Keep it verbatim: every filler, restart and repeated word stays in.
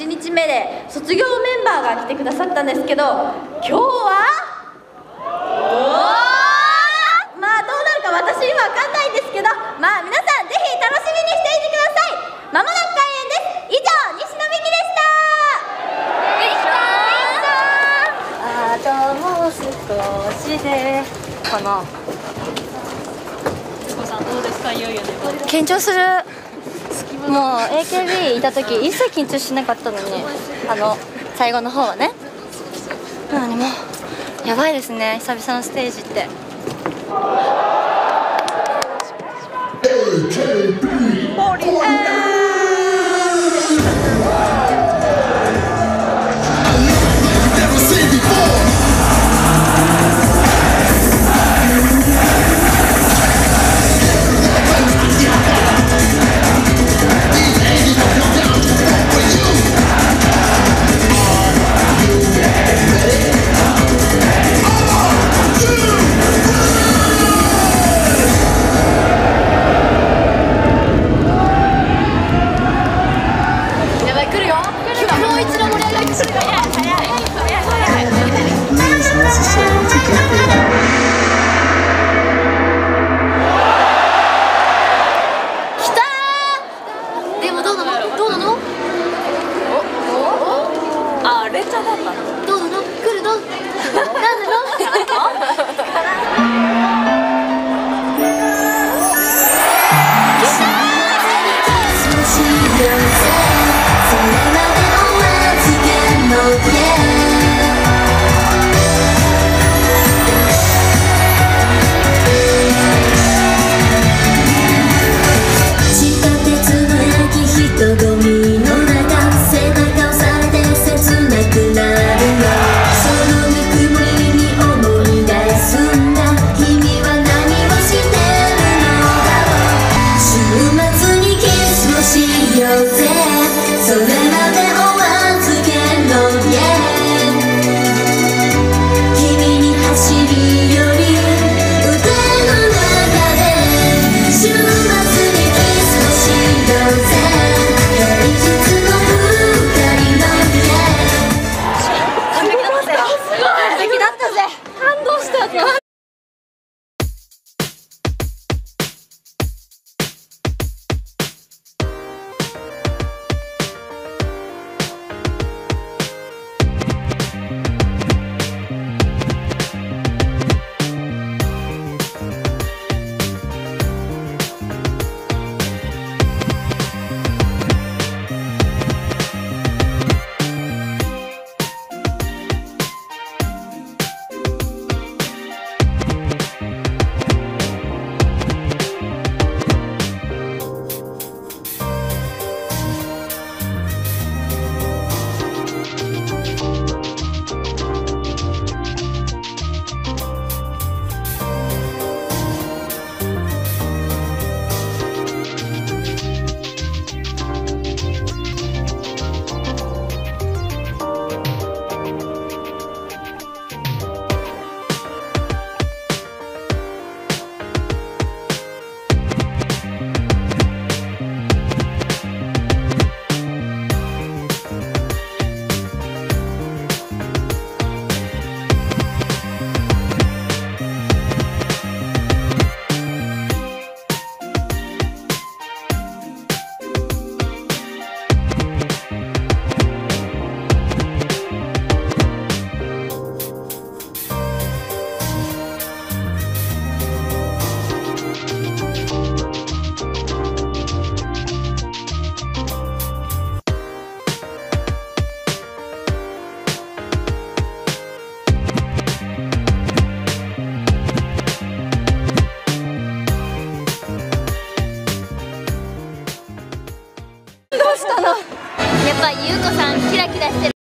ちにちめで卒業メンバーが来てくださったんですけど、今日はまあどうなるか私には分かんないんですけど、まあ皆さんぜひ楽しみにしていてください。まもなく開演です。以上、西野美紀でした。 あともう少しでかな。 つこさんどうですか？いよいよね。 緊張する。もう エーケービー いた時一切緊張しなかったのに、あの最後の方はね。なのにもうやばいですね、久々のステージって。 君に走りよ